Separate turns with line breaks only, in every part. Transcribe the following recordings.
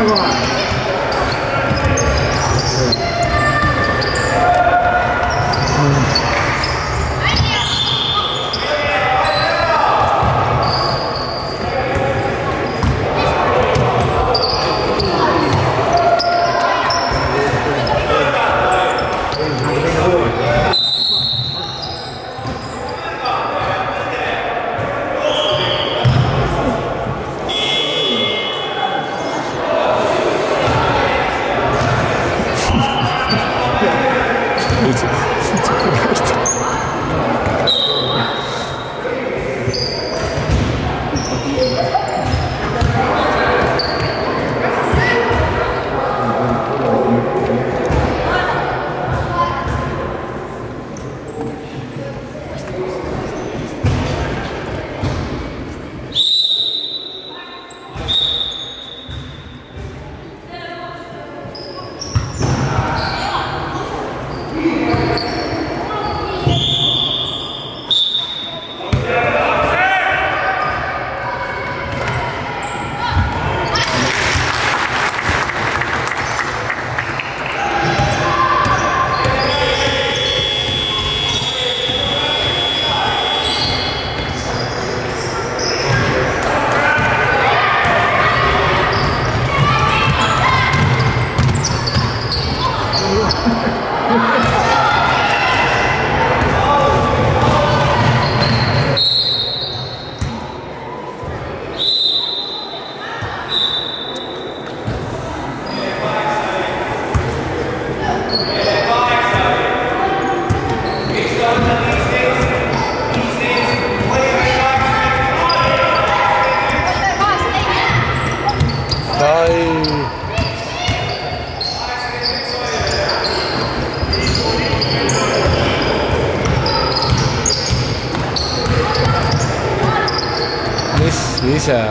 ise.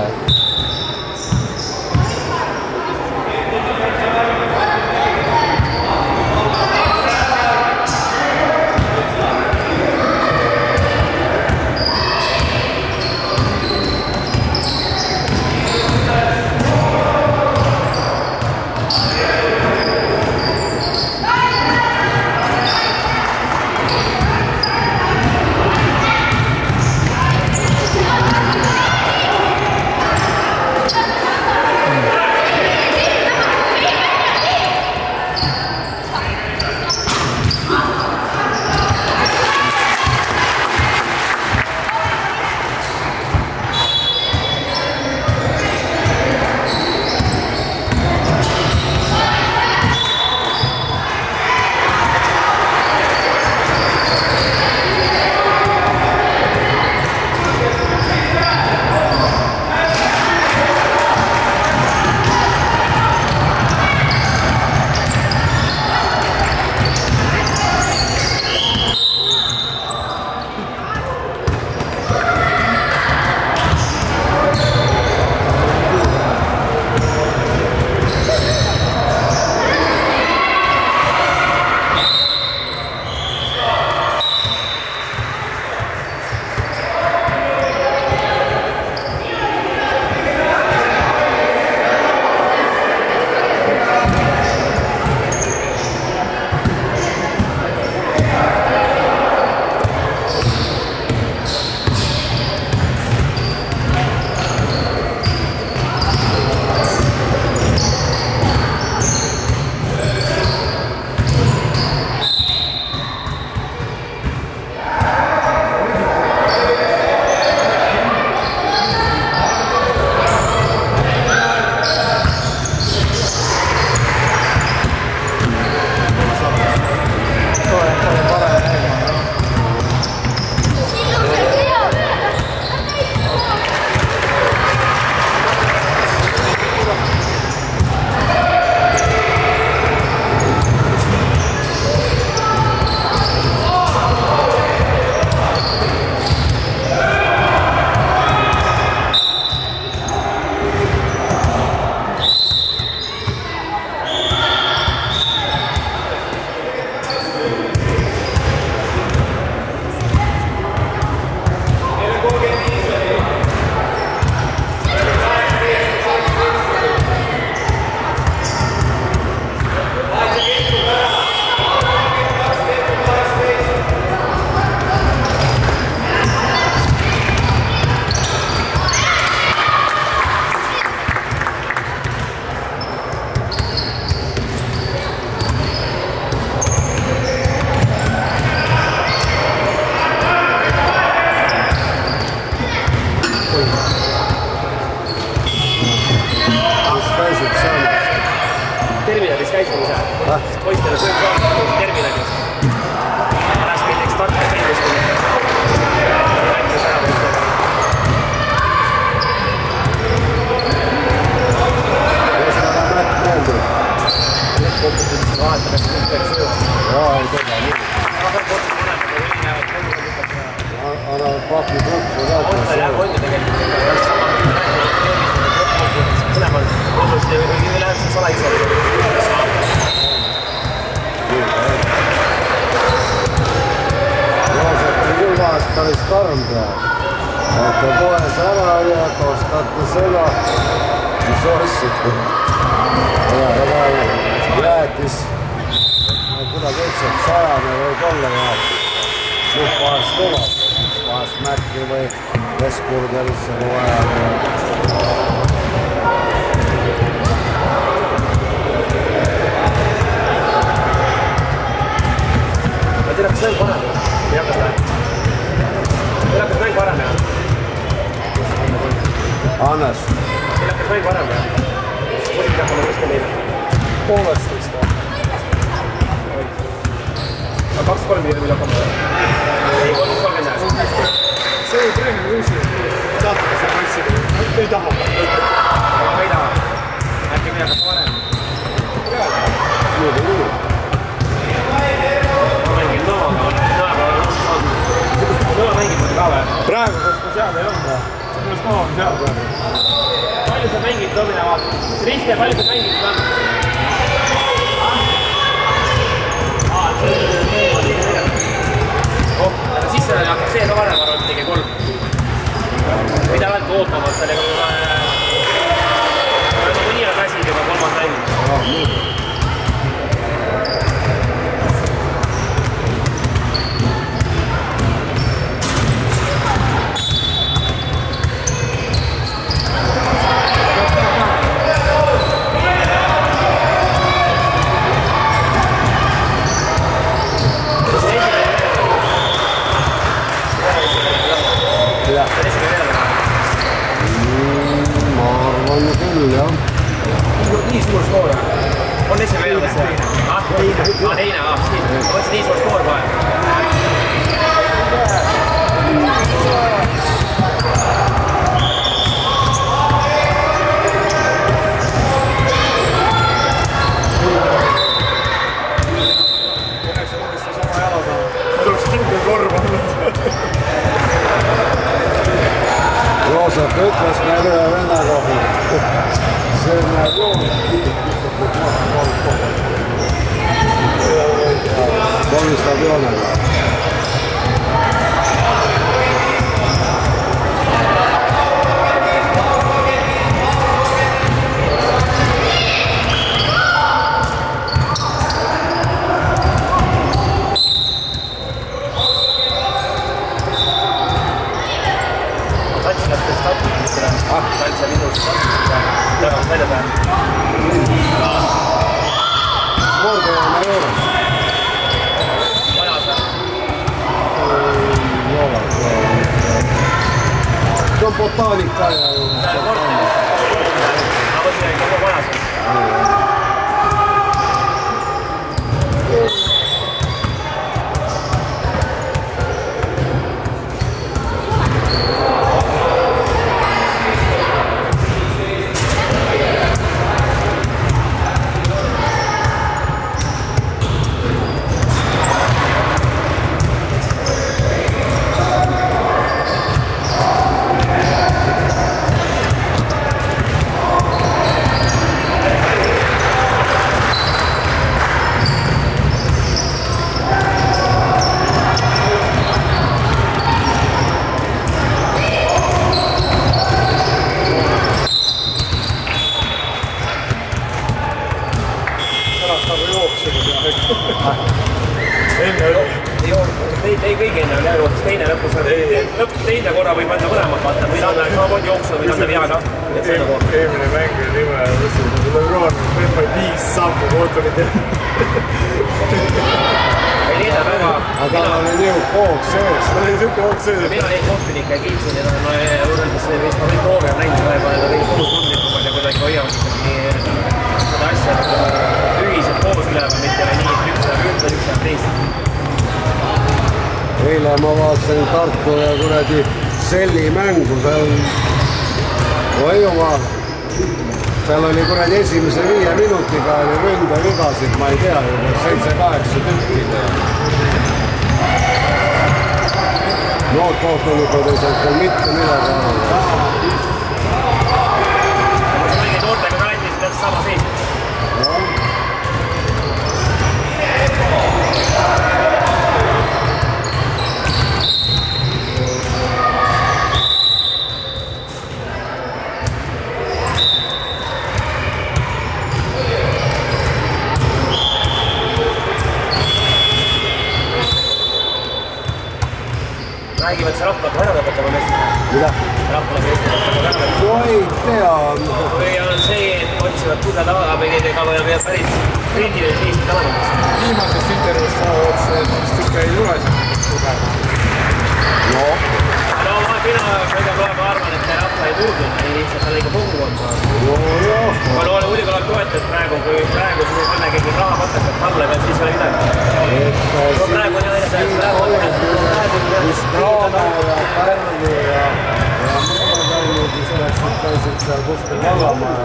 käisin ise. Poistele sööb terminalis. Läks meil üks tarkas meeldis. Rääkis ära poistele.
Kuidas on Märt meeldib?
Kohtutud vahetab, et kõik peaks sööma.
Jaa, ei teda nii.
Aga kohtutud mõlemad, kui üli näevad kogu lükata.
Annavad paki kõrtsu ka.
On ju tegelikult ikka. Mõlemal kodus ja või läheb see salaisal.
Joosep on küll vahest päris karm peab. Võtta poes ära ja ostate seda, mis ostsid. Jäätis, kuidagi üldse 100 võib olla jäätis. Suht vahest tuleb, vahest Mäkki või Vestburgerisse kui vaja.
Teil hakkas mäng parem, ei hakkas vähe? Teil hakkas mäng parem, jah?
Hannes.
Teil hakkas mäng parem, jah? Muidugi hakkame kuskil neile.
Poolest vist või?
Aga 2-3 piiril hakkame. Ei, 3-30 näes.
See oli treening uusi. Saate, kas see võtsid? Ei taha.
Aga ma ei taha. Äkki me hakkas varem.
Muidu nii.
Ma mängin Nõva mängib mõte ka või?
Praegu, sest ma seal ei olnud. Sellest Nõva on seal praegu.
Palju sa mängid Domina vaatad? Riste, palju sa mängid ka? Aga siis hakkab see ka varem arvata tegi 3. Mida välk ootama, sellega nii on käsid juba 3. mängid.
Küll, jah.
Nii suur skoor, on esimene veelda? Teine, siin. Ma mõtlesin nii suur skoor kohe.
Õnneks unistas oma jalaga. Ma tuleks kindel korv olnud.
Joosep ütles meil ühe venna kohta. See näeb kolistab joonega.
Tantsa minust tagant välja päev.
Spordi on juures.
Majas või?
Ei ole. See on botaanika ja...
See on korteri. Ma mõtlesin, et kogu majas on. Ei kõigi enne oli jääjooks, teine lõpus on teine korra võib anda mõlemad vaata, või anda samamoodi jooksu, või anda veaga.
Eelmine mäng oli nime ja mõtlesin, et mul on roon, meil vaid 5 sammu mootorit ja...
Ei needab väga...
Aga tal oli niisugune hoog sees.
Tal oli niisugune hoog sees.
Mina neid kohtunikke kiitsin ja ma võrreldes vist ma kõik proovi on näinud praegu, need on kõik kohustundlikumad ja kuidagi hoiavad ikkagi seda asja ühiselt
vaatasin Tartu ja kuradi Selli mängu, oi jumal, seal oli kuradi esimese 5 minutiga oli ründevigasid, ma ei tea, 7-8 tükki. Nood kohtunikud ei saanud küll mitte midagi aru.
Noortega ka andis täpselt sama seis. Räägivad see Rapla ära lõpetama meest?
Mida?
Rapla meest lõpetama ära lõpetama?
No ei tea.
Või on see, et otsivad tuge taga või päris kriitilised viisid talemast?
Viimasest intervjuust saavad see vist ikka ei tule sealt tuge.
No
mina praegu arvan, et Rapla ei turdunud, nii lihtsalt seal ikka pungu on. Aga muidugi olen toetas praegu, kui praegu siin panna keegi raha patakad talle peal, siis ei ole midagi. Praegu on jah,
mis Taana ja Pärnu ja muud mis käisid seal kuskil Vallamaja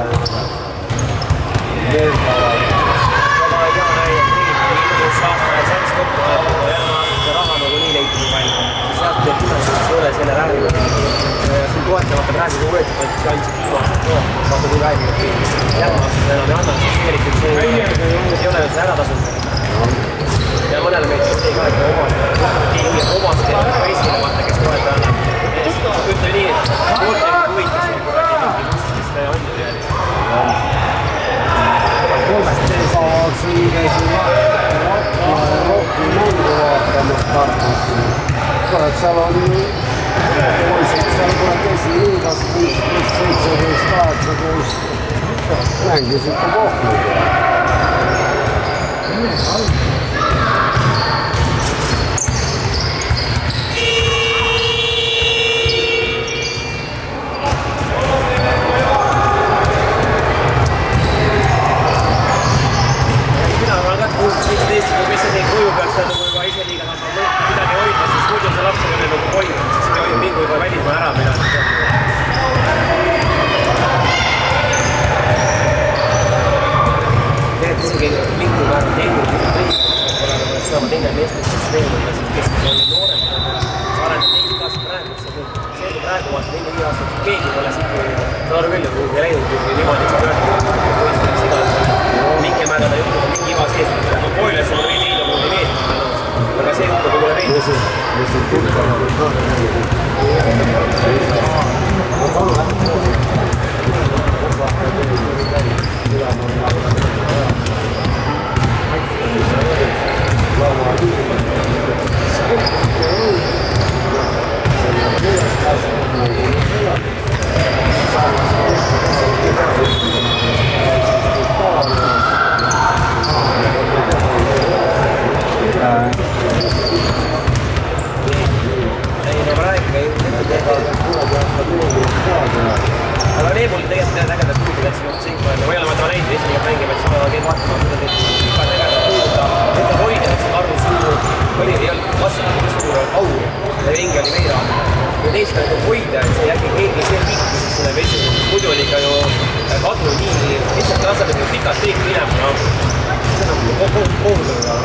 meeldavad.
Aga ei tea näi, et nii saama ja sats kokku ja järgmine aasta see raha nagu nii leiti nii palju. Sealt teeb tulemuseks ei ole selle räägivad. Siin toetamata praegu võetud, et see andsid viimast vaata kui räägivad. Järgmine aasta enam ei anna, siis tegelikult see ei ole see ära tasunud. Ja mõnele meid ei kahekka omast ja Eestile vaata, kes toetada. Ütle nii, et noorte huvitas ja kuradi mingi mustist ja on ju teadis.
Siin käisin Rocki mängu vaatamas Tartus. Kurat, seal on poisid, seal kurat esiliigas 16, 17, 18 mängis ikka kohvrid.
Mis see kuju peaks seal juba ise liiga midagi hoidma, siis muidu see laps on nagu hoidma, siis ei hoidnud mingi juba välismaa ära midagi. Tegelikult isegi mingi määrab tehnikud peaks saama teine meestest süsteemida, kes on noorem, sa arendad neid ka praegu, see kui praegu vaata 4 aastat, keegi pole siit sa aru küll, kui ei läinud, kui niimoodi saab öelda, mingi määrada juhtuda mingi iva sees, Poiles on või liidu mulle meeldib, aga see juhtuda pole meeldib.
Mis on tuttavad?
Aga Reebul tegelikult ägedad puudud, et siin on ma ei ole vaata näinud, esimene mängib, et sama käib vaatama, seda teeb iga ägedad puududa, nende hoida, et see Karlu suur, ei olnud vastu, suur aur, ja vingi oli meira. Kui teist on hoida, et see järgi keegi see liikus, siis tuleb esimene, muidu oli ka ju kadu nii, lihtsalt tasad, et pikalt teeki minema, see on nagu kohuga.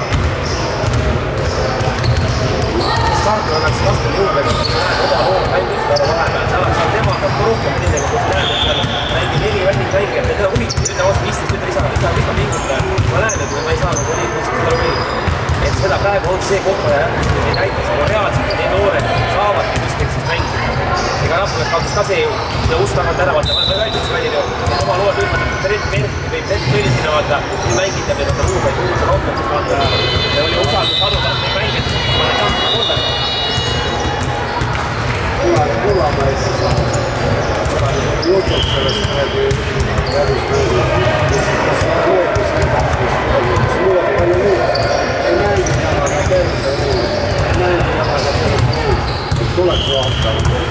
Startu annaks vastel juurde, kui sa näed oma loom mängib seda vahepeal, saab tema hakkab rohkem teilega, kui sa näed, et seal mängib 4 vändid mängib, et teda huvitab, ütle vastu 15, ütle lisa pinguta. Ma näen, et ma ei saa nagu neid mõistust seda meeldib. Et seda praegu on see koht, ei näita seda reaalselt, et need noored saavadki kuskilt siis mängida. Ega Raplas kaotas ka see ust tagant ära, vaata, ma ei üldse välil ju, et oma lood üldse, võib tõelisena vaata, nii mängitab, et ta luubaid uudse rohkem, sest vaata, ja oli usaldus adutab neid mängid, ma olen tahtnud kuulda.
Kullamäes jutud sellest päris mulle palju muud. Ei mängi jagaga terve muud. Ei mängi jagaga terve muud. Et tuleks vaatama.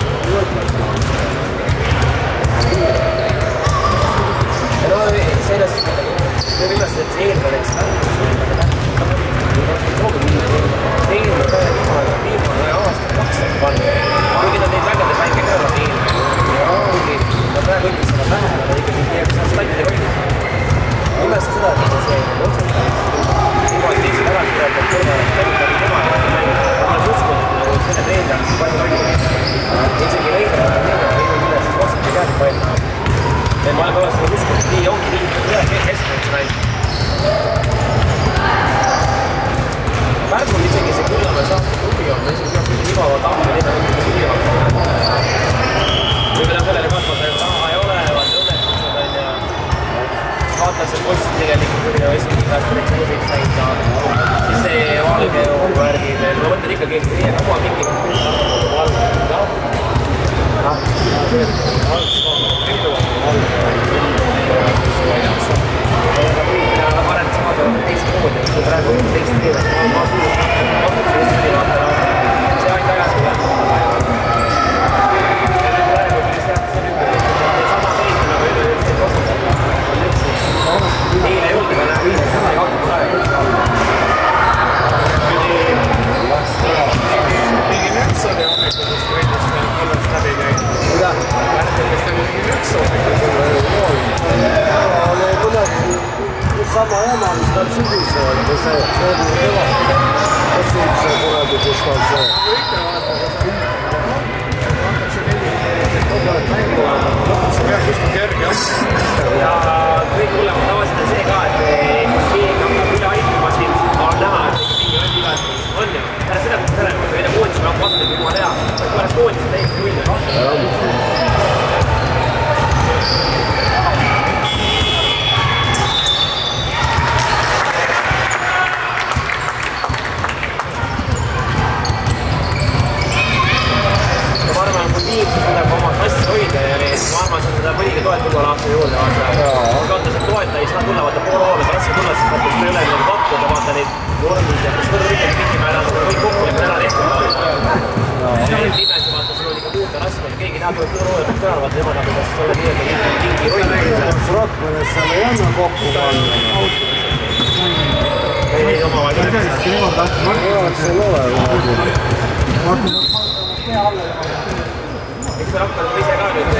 Ja no sellest viimast, et see eelmäneks viimane aasta 2 mäng. Pärnul isegi see Kullamäe saate klubi on, ma isegi peaks mingi Ibava tahve linna mõttes ülimaks. Võib-olla sellele kasvata, et raha ei ole, vaata õnnetused on ja vaata see post tegelikult tuli esimene käest näiteks klubiks näita. Siis see valge värgi veel, ma mõtlen ikkagi meie kaua mingi valge. Parem saada teist moodi, kui praegu teist teevad. Ma asuks Eesti vaata, see ainult ajas üle. Praegu tuli sealt see ümber, sama seis nagu üleüldse otsustada. Neile ei olnud, aga näe viis, sama ei kaotab aega. Mingi nüks oli hommikutest võidust alles läbi käinud. Mida? Märtelist oli mingi nüks hommikutest.
Oli kuidagi sama jama, mis tal sügisel oli, või see kevad. Kas üldse kunagi, kus tal see?
Nagu ikka vaata, aga see hakkab see neli kogu aeg mängu vaata. Lõpuks sa pead kuskil kerge asja.
Ja kõik hullem tavaliselt on see ka, et keegi hakkab üle aitama sind, on näha, et mingi vend igas on ju. Pärast seda, kui me võime koondisime hakkab vastu, et jumal hea. Pärast koondisime täiesti null. Ma arvan, kui tiimsus midagi oma klassi hoida ja ma arvan, et seda mõnigi toet tulla aasta juurde. Kaotas, et toeta ei saa tulla, vaata pool hooga klassi tulla, siis vaata, kui me üle midagi pakkuda, vaata neid vormid ja kas võrra ütleb mingi määral, kõik kokkulepped ära tehtud. Nimesi vaata, sul on ikka muuta raske, keegi tahab pool hooga peab kõrval, vaata tema tahab kas olla nii-öelda mingi hoida.
Rakveres seal ei anna kokku panna.
Ei oma vaid.
Ei oleks seal ole kunagi.
Eks me hakkame ise ka nüüd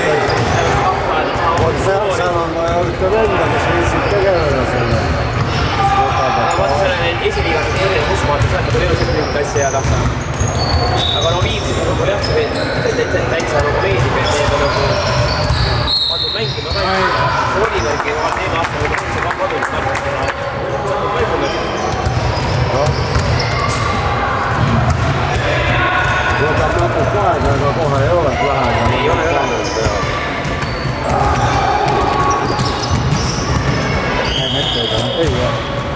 seal on vaja ühte venda, kes viisid tegeleda selle.
Vaata selle esiliigas on erinev uskumaatu, see on elus ette mingit asja ja tahta. Aga no viimsed on võib-olla jah, see täitsa nagu meeldib, et need on nagu pandud mängima ka. See Olivergi on eelmine aasta nagu see kadunud startust ja mängunud.
Võtab natuke aega, aga kohe ei ole lähedal.
Ei ole lähedal.
Mõttega on ei ole.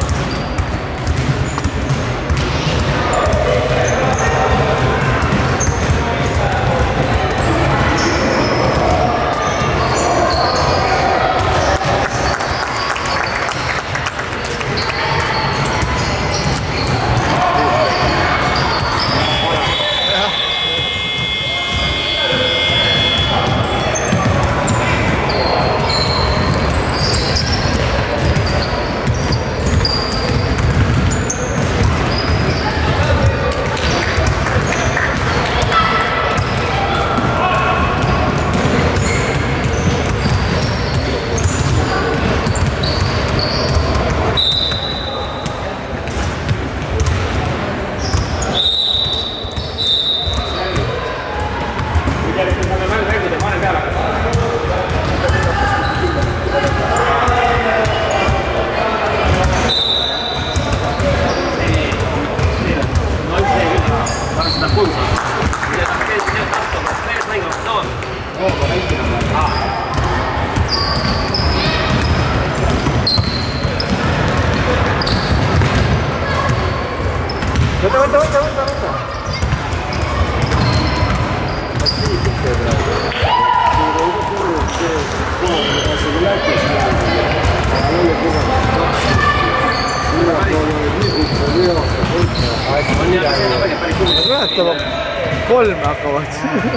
Ületavad kolme hakkavad.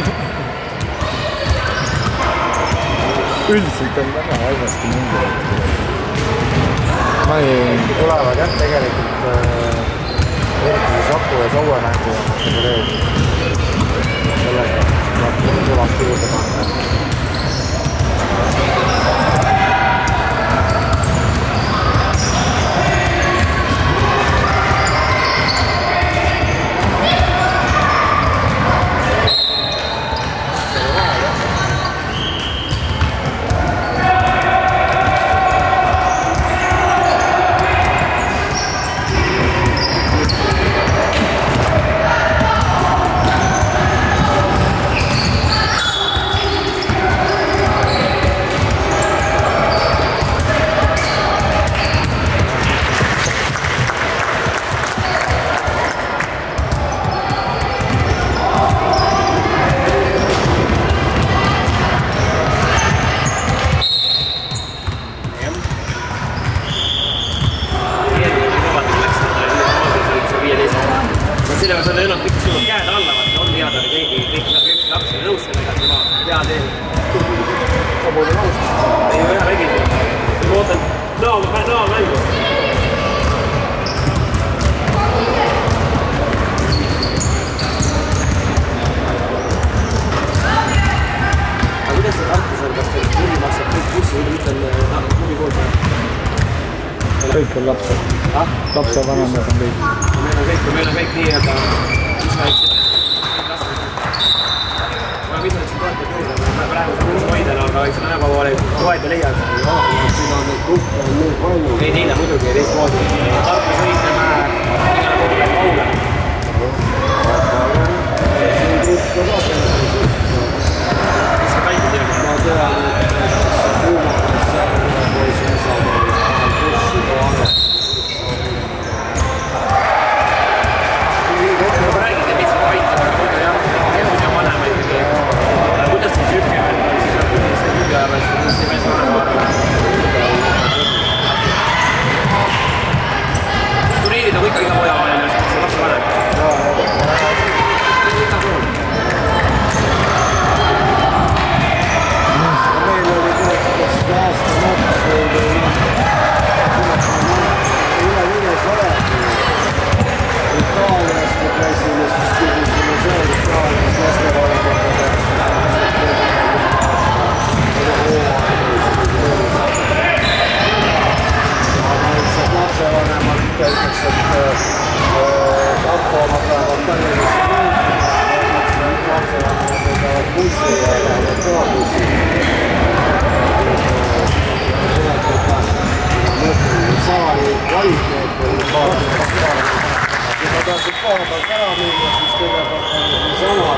Üldiselt on väga halvasti mängivad.
Tulevad jah, tegelikult eriti Saku ja Saue mängu on sellega kõvasti juurde panna.
mängu. Aga kuidas see Tartus on, kas teil klubi maksab kõik bussi või mitte klubi pool peal?
Kõik on lapsed. Lapsevanemad on kõik.
Meil on kõik nii-öelda isvaid ma viisan, et siin toetab juurde, ma praegu saan uusi hoidena, aga eks seda näepäeva oli toeta leiad.
Siin on neid gruppe on nii palju.
Ei teine muidugi, teistmoodi. Tartus õige mäe, igale kogu läheb kaugele.
See on grupp ka
Mis see kaiku teeb?
ma tean, et see kuumakas seal poisi Isamaa bussi ka annab.
Ma räägin, et mis see kaiku, aga muidu jah, elus ja vanema ikkagi. Kuidas see sükkel on, siis on see lühiajal, siis see mees vanema arvab. Turniirid on ikka iga poja vanem, see lapse vanem.
Meil oli tegelikult aasta maks või üle 500. Itaalias me käisime, siis küsisime seal Itaalias lastevanemate käest. Aga lihtsalt lapsevanemad üteldes, et Tartu omad lähevad Tallinnasse mängima, lapsevanemad võtavad bussi ja lähevad ka bussi. Saali kvaliteet oli paarasest. Kui ma tahtsin koha pealt ära minna, siis kõigepealt on niisama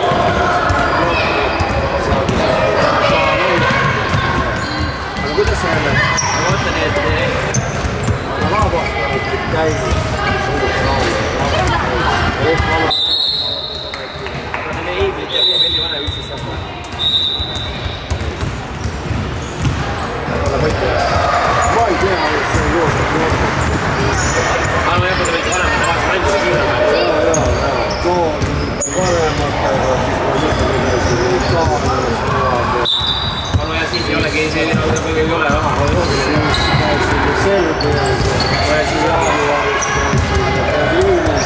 Aga kuidas see on? Ma mõtlen, et
aga vabastanud nüüd käimist suur saali.
aga teile Eivlit ja Velli vanem 11 aastat.
Ma ei tea, mis see jooseb.
Ma ei hakka teile vanemate vastu mängu kiirema.
Too vanematega, siis ma mõtlen, et see ei saa.
No ja siis ei olegi, see ei ole raha.
Siis käisime Serbias ja jaanuaris käisime Berliinis.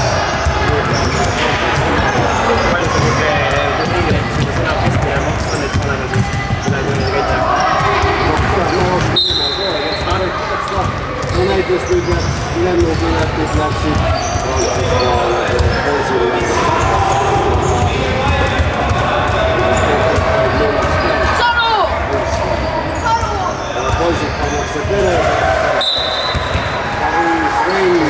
Palju see turniiri, sina keskmine maksta neid vanema siis üle kui käite?
No näiteks nüüd lennupiletid läksid Prantsusmaale, poisil läks. Poisid pannakse perega, Pariis, Renni.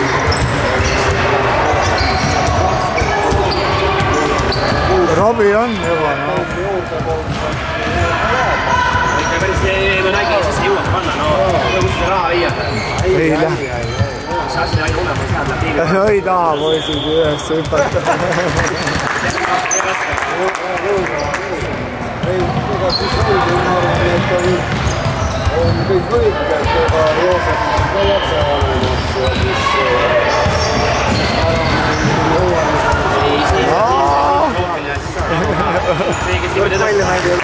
Robi on juba, no.
Ma nägin, siis ei jõuaks panna, no kus see raha viia?
Ei lähe.
See asi aina olemas jääb läbi tiivi.
Ei taha poisid üles hüpata.
Ega siis oligi, ma arvan, et on kõik võitjad, ega Joosep on ka lapsevanemaks ja siis
Palju mängib.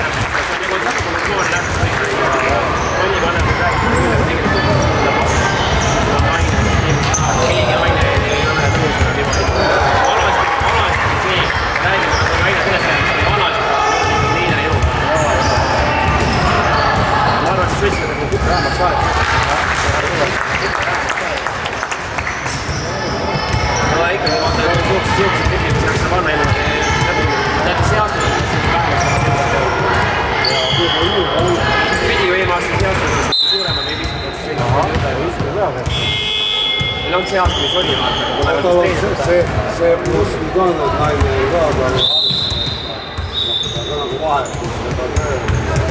Meil on see aasta, mis oli,
see Moskvi ka nüüd naine ei ka talle ta nagu vahetus seda tööd.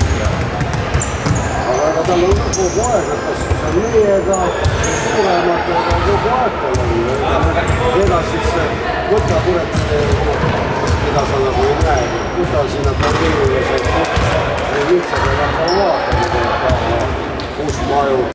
Aga ega tal on kogu aeg, et kas see on meiega, suurematega kogu aeg tal on. Ega siis võta kurat, mida sa nagu ei näe, võta sinna Berliinile see lihtsalt ei hakka vaatama, kus maju